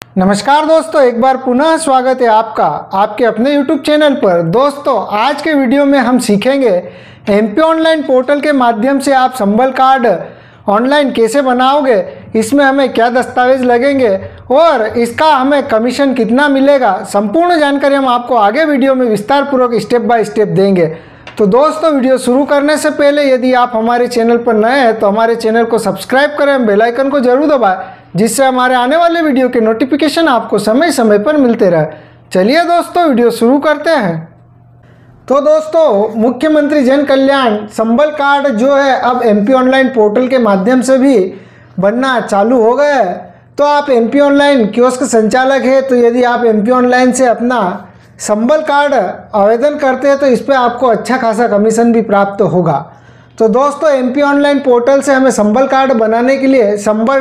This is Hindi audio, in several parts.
नमस्कार दोस्तों, एक बार पुनः स्वागत है आपका आपके अपने YouTube चैनल पर। दोस्तों, आज के वीडियो में हम सीखेंगे MP ऑनलाइन पोर्टल के माध्यम से आप संबल कार्ड ऑनलाइन कैसे बनाओगे, इसमें हमें क्या दस्तावेज लगेंगे और इसका हमें कमीशन कितना मिलेगा। संपूर्ण जानकारी हम आपको आगे वीडियो में विस्तार पूर्वक स्टेप बाय स्टेप देंगे। तो दोस्तों, वीडियो शुरू करने से पहले यदि आप हमारे चैनल पर नए हैं तो हमारे चैनल को सब्सक्राइब करें, बेल आइकन को जरूर दबाएं, जिससे हमारे आने वाले वीडियो के नोटिफिकेशन आपको समय समय पर मिलते रहे। चलिए दोस्तों, वीडियो शुरू करते हैं। तो दोस्तों, मुख्यमंत्री जन कल्याण संबल कार्ड जो है अब MP ऑनलाइन पोर्टल के माध्यम से भी बनना चालू हो गया है। तो आप MP ऑनलाइन कियोस्क संचालक है, तो यदि आप MP ऑनलाइन से अपना संबल कार्ड आवेदन करते हैं तो इस पर आपको अच्छा खासा कमीशन भी प्राप्त होगा। तो दोस्तों, MP ऑनलाइन पोर्टल से हमें संबल कार्ड बनाने के लिए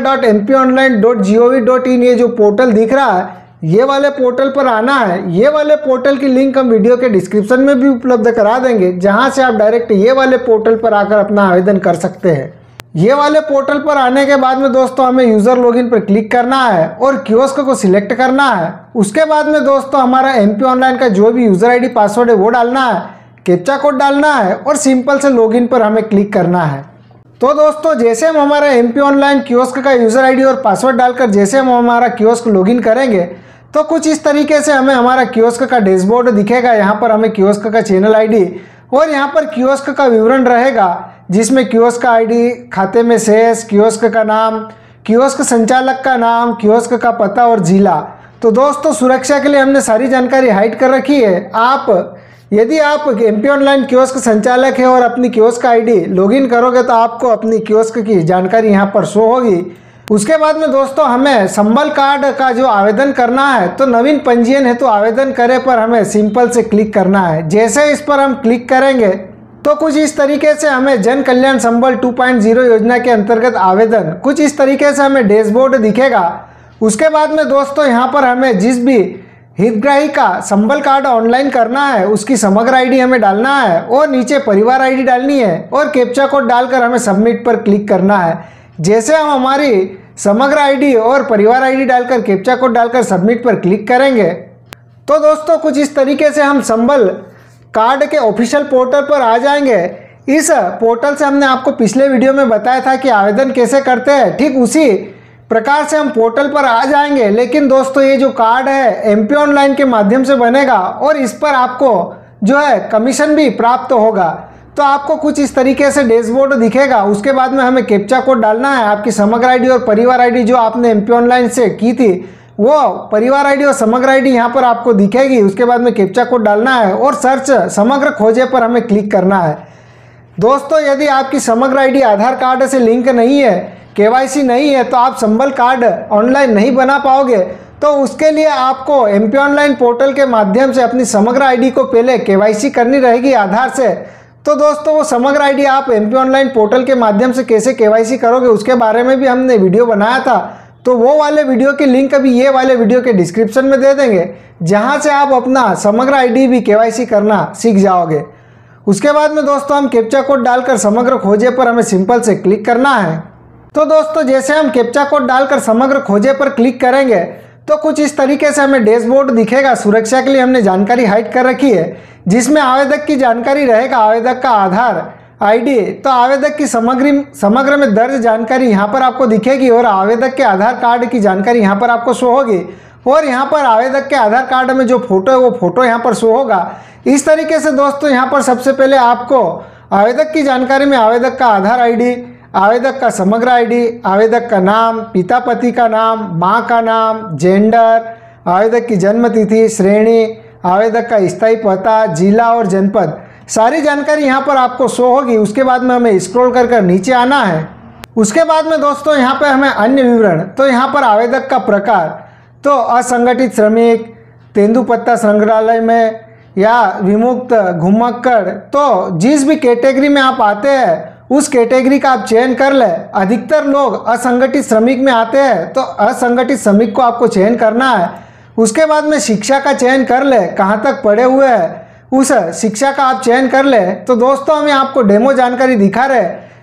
sambal.mpionline.gov.in ये जो पोर्टल दिख रहा है, ये वाले पोर्टल पर आना है। ये वाले पोर्टल की लिंक हम वीडियो के डिस्क्रिप्शन में भी उपलब्ध करा देंगे, जहां से आप डायरेक्ट ये वाले पोर्टल पर आकर अपना आवेदन कर सकते हैं। ये वाले पोर्टल पर आने के बाद में दोस्तों हमें यूज़र लॉगिन पर क्लिक करना है और कियोस्क को सिलेक्ट करना है। उसके बाद में दोस्तों हमारा MP ऑनलाइन का जो भी यूज़र ID पासवर्ड है वो डालना है, कैप्चा कोड डालना है और सिंपल से लॉगिन पर हमें क्लिक करना है। तो दोस्तों, जैसे हम हमारा MP ऑनलाइन कियोस्क का यूज़र ID और पासवर्ड डालकर जैसे हम हमारा कियोस्क लॉगिन करेंगे तो कुछ इस तरीके से हमें हमारा कियोस्क का डैशबोर्ड दिखेगा। यहाँ पर हमें कियोस्क का चैनल ID और यहाँ पर कियोस्क का विवरण रहेगा, जिसमें कियोस्क का ID, खाते में शेष, कियोस्क का नाम, कियोस्क संचालक का नाम, कियोस्क का पता और जिला। तो दोस्तों, सुरक्षा के लिए हमने सारी जानकारी हाइड कर रखी है। यदि आप MP ऑनलाइन कियोस्क संचालक है और अपनी कियोस्क ID लॉगिन करोगे तो आपको अपनी कियोस्क की जानकारी यहाँ पर शो होगी। उसके बाद में दोस्तों हमें संबल कार्ड का जो आवेदन करना है, तो नवीन पंजीयन है तो आवेदन करें पर हमें सिंपल से क्लिक करना है। जैसे इस पर हम क्लिक करेंगे तो कुछ इस तरीके से हमें जन कल्याण संबल 2.0 योजना के अंतर्गत आवेदन कुछ इस तरीके से हमें डैशबोर्ड दिखेगा। उसके बाद में दोस्तों यहाँ पर हमें जिस भी हितग्राही का संबल कार्ड ऑनलाइन करना है उसकी समग्र ID हमें डालना है और नीचे परिवार ID डालनी है और कैप्चा कोड डालकर हमें सबमिट पर क्लिक करना है। जैसे हम हमारी समग्र ID और परिवार ID डालकर कैप्चा कोड डालकर सबमिट पर क्लिक करेंगे तो दोस्तों कुछ इस तरीके से हम संबल कार्ड के ऑफिशियल पोर्टल पर आ जाएंगे। इस पोर्टल से हमने आपको पिछले वीडियो में बताया था कि आवेदन कैसे करते हैं, ठीक उसी प्रकार से हम पोर्टल पर आ जाएंगे। लेकिन दोस्तों, ये जो कार्ड है MP ऑनलाइन के माध्यम से बनेगा और इस पर आपको जो है कमीशन भी प्राप्त होगा। तो आपको कुछ इस तरीके से डैशबोर्ड दिखेगा। उसके बाद में हमें कैप्चा कोड डालना है, आपकी समग्र ID और परिवार ID जो आपने MP ऑनलाइन से की थी वो परिवार ID और समग्र ID यहाँ पर आपको दिखेगी। उसके बाद में कैप्चा कोड डालना है और सर्च समग्र खोजे पर हमें क्लिक करना है। दोस्तों, यदि आपकी समग्र ID आधार कार्ड से लिंक नहीं है, KYC नहीं है, तो आप संबल कार्ड ऑनलाइन नहीं बना पाओगे। तो उसके लिए आपको MP ऑनलाइन पोर्टल के माध्यम से अपनी समग्र ID को पहले KYC करनी रहेगी आधार से। तो दोस्तों, वो समग्र ID आप MP ऑनलाइन पोर्टल के माध्यम से कैसे KYC करोगे उसके बारे में भी हमने वीडियो बनाया था। तो वो वाले वीडियो की लिंक अभी ये वाले वीडियो के डिस्क्रिप्शन में दे देंगे, जहाँ से आप अपना समग्र ID भी KYC करना सीख जाओगे। उसके बाद में दोस्तों हम कैप्चा कोड डालकर समग्र खोजे पर हमें सिंपल से क्लिक करना है। तो दोस्तों, जैसे हम कैप्चा कोड डालकर समग्र खोजे पर क्लिक करेंगे तो कुछ इस तरीके से हमें डैशबोर्ड दिखेगा। सुरक्षा के लिए हमने जानकारी हाइड कर रखी है, जिसमें आवेदक की जानकारी रहेगा, आवेदक का आधार ID। तो आवेदक की समग्र में दर्ज जानकारी यहाँ पर आपको दिखेगी और आवेदक के आधार कार्ड की जानकारी यहाँ पर आपको शो होगी और यहाँ पर आवेदक के आधार कार्ड में जो फोटो है वो फोटो यहाँ पर शो होगा। इस तरीके से दोस्तों यहाँ पर सबसे पहले आपको आवेदक की जानकारी में आवेदक का आधार ID, आवेदक का समग्र ID, आवेदक का नाम, पिता पति का नाम, माँ का नाम, जेंडर, आवेदक की जन्म तिथि, श्रेणी, आवेदक का स्थायी पता, जिला और जनपद, सारी जानकारी यहाँ पर आपको शो होगी। उसके बाद में हमें स्क्रॉल कर नीचे आना है। उसके बाद में दोस्तों यहाँ पर हमें अन्य विवरण, तो यहाँ पर आवेदक का प्रकार, तो असंगठित श्रमिक, तेंदुपत्ता संग्रहालय में या विमुक्त घुमक्कड़, तो जिस भी कैटेगरी में आप आते हैं उस कैटेगरी का आप चयन कर ले। अधिकतर लोग असंगठित श्रमिक में आते हैं, तो असंगठित श्रमिक को आपको चयन करना है। उसके बाद में शिक्षा का चयन कर ले, कहाँ तक पढ़े हुए हैं उस शिक्षा का आप चयन कर ले। तो दोस्तों, हम आपको डेमो जानकारी दिखा रहे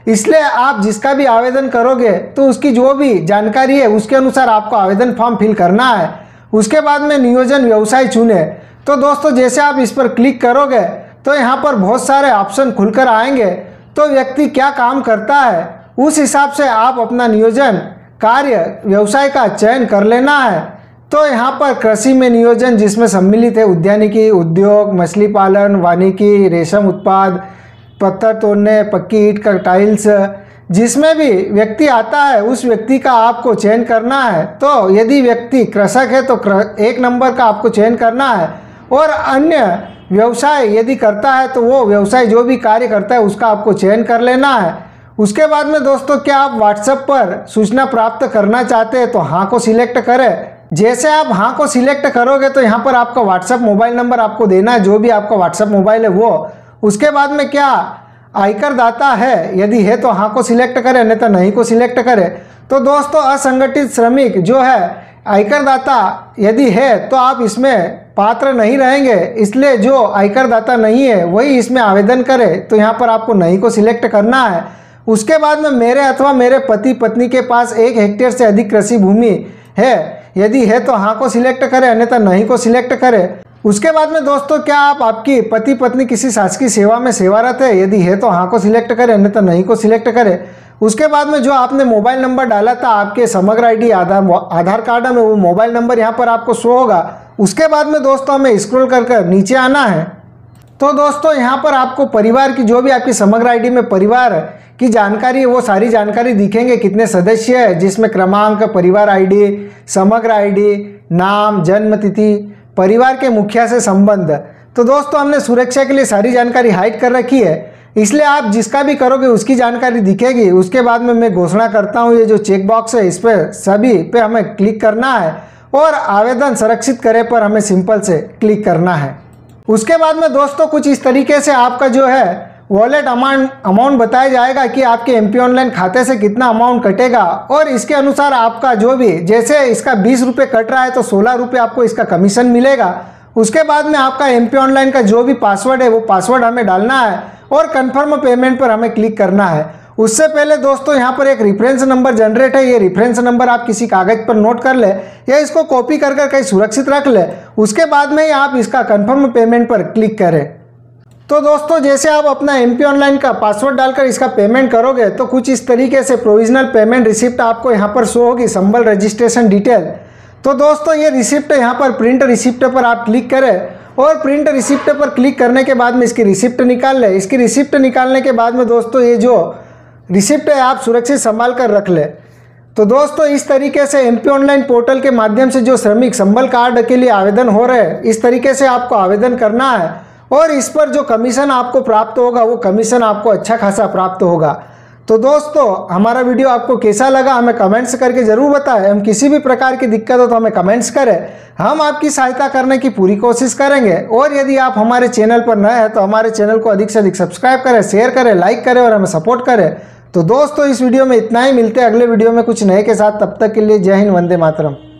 इसलिए आप जिसका भी आवेदन करोगे तो उसकी जो भी जानकारी है उसके अनुसार आपको आवेदन फॉर्म फिल करना है। उसके बाद में नियोजन व्यवसाय चुने। तो दोस्तों जैसे आप इस पर क्लिक करोगे तो यहाँ पर बहुत सारे ऑप्शन खुलकर आएंगे। तो व्यक्ति क्या काम करता है उस हिसाब से आप अपना नियोजन कार्य व्यवसाय का चयन कर लेना है। तो यहाँ पर कृषि में नियोजन जिसमें सम्मिलित है उद्यानिकी, उद्योग, मछली पालन, वानिकी, रेशम उत्पाद, पत्थर तोड़ने, पक्की ईंट का टाइल्स, जिसमें भी व्यक्ति आता है उस व्यक्ति का आपको चयन करना है। तो यदि व्यक्ति कृषक है तो 1 नंबर का आपको चयन करना है, और अन्य व्यवसाय यदि करता है तो वो व्यवसाय जो भी कार्य करता है उसका आपको चयन कर लेना है। उसके बाद में दोस्तों क्या आप व्हाट्सएप पर सूचना प्राप्त करना चाहते हैं तो हाँ को सिलेक्ट करें। जैसे आप हाँ को सिलेक्ट करोगे तो यहाँ पर आपका व्हाट्सएप मोबाइल नंबर आपको देना है, जो भी आपका व्हाट्सएप मोबाइल है वो। उसके बाद में क्या आयकर दाता है, यदि है तो हाँ को सिलेक्ट करें, नहीं तो नहीं को सिलेक्ट करें। तो दोस्तों असंगठित श्रमिक जो है आयकर दाता यदि है तो आप इसमें पात्र नहीं रहेंगे, इसलिए जो आयकर दाता नहीं है वही इसमें आवेदन करे। तो यहाँ पर आपको नहीं को सिलेक्ट करना है। उसके बाद में मेरे अथवा मेरे पति पत्नी के पास 1 हेक्टेयर से अधिक कृषि भूमि है, यदि है तो हाँ को सिलेक्ट करें, अन्यथा नहीं को सिलेक्ट करें। उसके बाद में दोस्तों क्या आप आपकी पति पत्नी किसी शासकीय सेवा में सेवारत है, यदि है तो हाँ को सिलेक्ट करें, अन्यथा नहीं को सिलेक्ट करें। उसके बाद में जो आपने मोबाइल नंबर डाला था आपके समग्र आईडी आधार कार्ड में, वो मोबाइल नंबर यहाँ पर आपको शो होगा। उसके बाद में दोस्तों हमें स्क्रॉल कर नीचे आना है। तो दोस्तों यहाँ पर आपको परिवार की जो भी आपकी समग्र आईडी में परिवार की जानकारी है वो सारी जानकारी दिखेंगे, कितने सदस्य है, जिसमें क्रमांक, परिवार आईडी, समग्र आईडी, नाम, जन्म तिथि, परिवार के मुखिया से संबंध। तो दोस्तों हमने सुरक्षा के लिए सारी जानकारी हाइड कर रखी है, इसलिए आप जिसका भी करोगे उसकी जानकारी दिखेगी। उसके बाद में मैं घोषणा करता हूँ, ये जो चेक बॉक्स है इस पर सभी पे हमें क्लिक करना है, और आवेदन संरक्षित करे पर हमें सिंपल से क्लिक करना है। उसके बाद में दोस्तों कुछ इस तरीके से आपका जो है वॉलेट अमाउंट बताया जाएगा कि आपके एमपी ऑनलाइन खाते से कितना अमाउंट कटेगा, और इसके अनुसार आपका जो भी, जैसे इसका 20 रुपये कट रहा है तो 16 रुपये आपको इसका कमीशन मिलेगा। उसके बाद में आपका एमपी ऑनलाइन का जो भी पासवर्ड है वो पासवर्ड हमें डालना है, और कंफर्म पेमेंट पर हमें क्लिक करना है। उससे पहले दोस्तों यहाँ पर एक रेफरेंस नंबर जनरेट है, ये रेफरेंस नंबर आप किसी कागज पर नोट कर ले या इसको कॉपी कर कहीं सुरक्षित रख ले। उसके बाद में ही आप इसका कंफर्म पेमेंट पर क्लिक करें। तो दोस्तों जैसे आप अपना एमपी ऑनलाइन का पासवर्ड डालकर इसका पेमेंट करोगे तो कुछ इस तरीके से प्रोविजनल पेमेंट रिसिप्ट आपको यहाँ पर शो होगी, संबल रजिस्ट्रेशन डिटेल। तो दोस्तों ये रिसिप्ट यहाँ पर प्रिंट रिसिप्ट पर आप क्लिक करें, और प्रिंट रिसिप्ट पर क्लिक करने के बाद में इसकी रिसिप्ट निकाल ले। इसकी रिसिप्ट निकालने के बाद में दोस्तों ये जो रिसिप्ट है आप सुरक्षित संभाल कर रख ले। तो दोस्तों इस तरीके से एमपी ऑनलाइन पोर्टल के माध्यम से जो श्रमिक संबल कार्ड के लिए आवेदन हो रहे हैं इस तरीके से आपको आवेदन करना है, और इस पर जो कमीशन आपको प्राप्त होगा वो कमीशन आपको अच्छा खासा प्राप्त होगा। तो दोस्तों हमारा वीडियो आपको कैसा लगा हमें कमेंट्स करके ज़रूर बताएं। हम किसी भी प्रकार की दिक्कत हो तो हमें कमेंट्स करें, हम आपकी सहायता करने की पूरी कोशिश करेंगे। और यदि आप हमारे चैनल पर नए हैं तो हमारे चैनल को अधिक से अधिक सब्सक्राइब करें, शेयर करें, लाइक करें और हमें सपोर्ट करें। तो दोस्तों इस वीडियो में इतना ही, मिलते हैं अगले वीडियो में कुछ नए के साथ। तब तक के लिए जय हिंद, वंदे मातरम।